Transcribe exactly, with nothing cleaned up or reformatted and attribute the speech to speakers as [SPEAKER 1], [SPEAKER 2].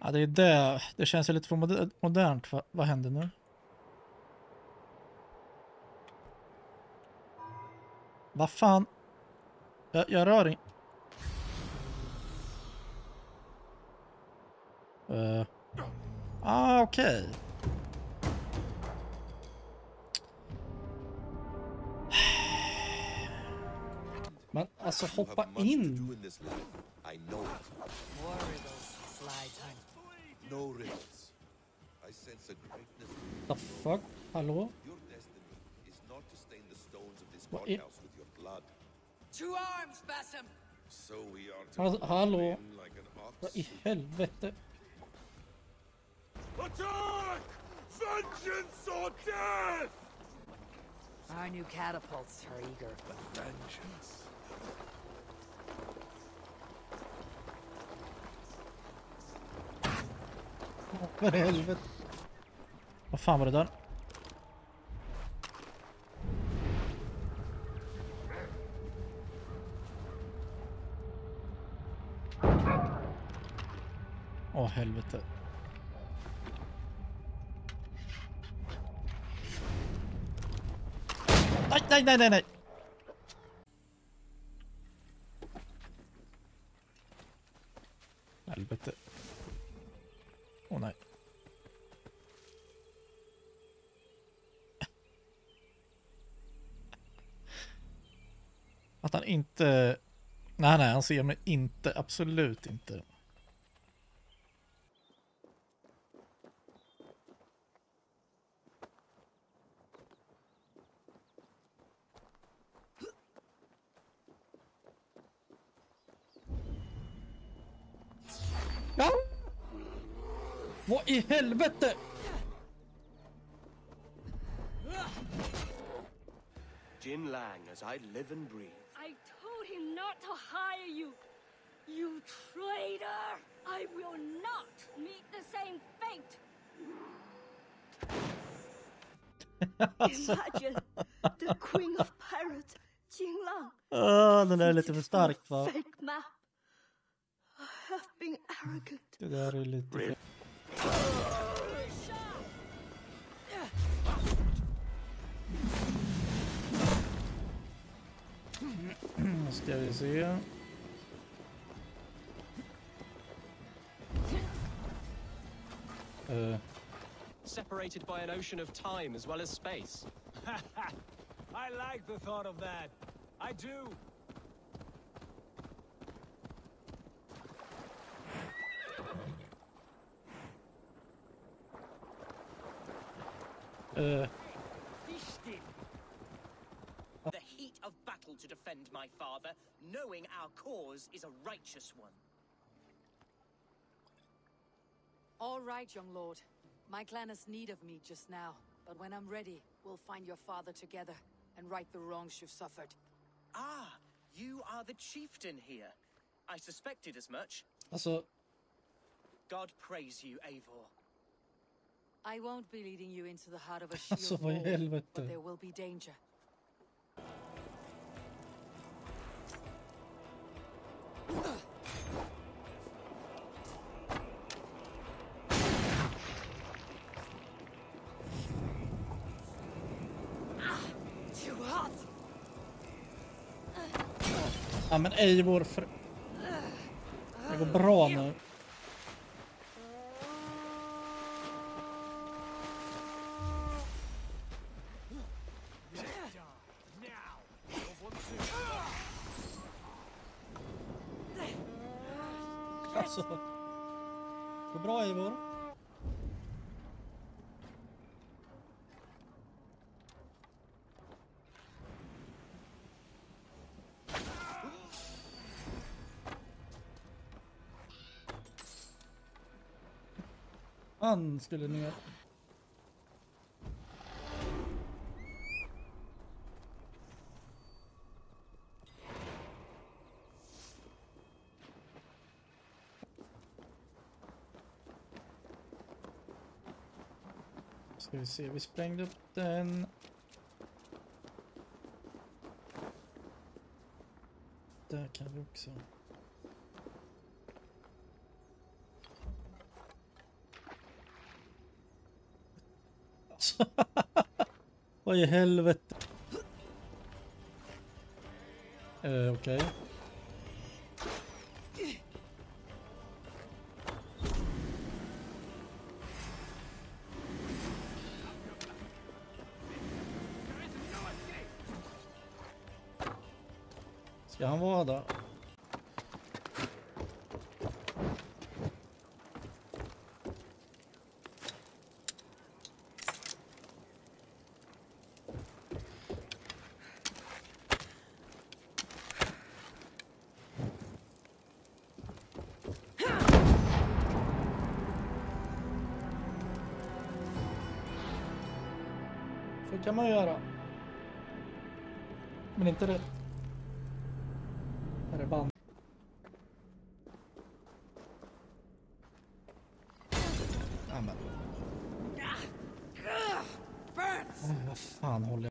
[SPEAKER 1] Ja, det är det. Det känns ju lite för moder- modernt. Va- vad händer nu? Vad fan? Jag, jag rör in. Uh. Ah, okej. Okay. Men alltså hoppa in. The fuck? Hallå? Vad är... Alltså, hallå? Vad i helvete?
[SPEAKER 2] Attack! Vengeance or death!
[SPEAKER 3] Our new catapults are eager.
[SPEAKER 2] Vengeance.
[SPEAKER 1] Vad i helvete? Vad fan var det där? Åh, helvete. Nej, nej, nej, nej, nej. Helvete. Åh, nej. Att han inte... Nej, nej, han ser mig inte. Absolut inte. Ja! Vad i helvete?
[SPEAKER 2] Jin Lang, as I live and breathe.
[SPEAKER 4] I told him not to hire you. You traitor! I will not meet the same fate. Imagine the Queen of Pirates, Jin Lang.
[SPEAKER 1] Åh, den där är lite för starkt, va?
[SPEAKER 4] Fake map. I have been arrogant.
[SPEAKER 1] Det där är lite för... Nu ska vi se. Uh.
[SPEAKER 5] Separated by an ocean of time as well as space.
[SPEAKER 6] I like the thought of that. I do.
[SPEAKER 1] Uh.
[SPEAKER 7] The heat of battle to defend my father, knowing our cause is a righteous one.
[SPEAKER 3] All right, young lord. My clan has need of me just now, but when I'm ready, we'll find your father together and right the wrongs you've suffered.
[SPEAKER 7] Ah, you are the chieftain here. I suspected as much.
[SPEAKER 1] Alltså...
[SPEAKER 7] God praise you, Eivor.
[SPEAKER 3] I won't be leading you into the heart of a shield
[SPEAKER 1] Alltså, vad i
[SPEAKER 3] wall,
[SPEAKER 1] helvete?
[SPEAKER 3] but there will be danger.
[SPEAKER 1] Ja, men Eivor för... Det går bra nu. Alltså. Det går bra, Eivor. Han skulle ner. Ska vi se, vi sprängde upp den. Där kan vi också. också. Vad i helvete? Eh, okej. Okay. Ska han vara där? Så kan man göra. Men inte rätt. Här är band. Amen. Oh, vad fan håller jag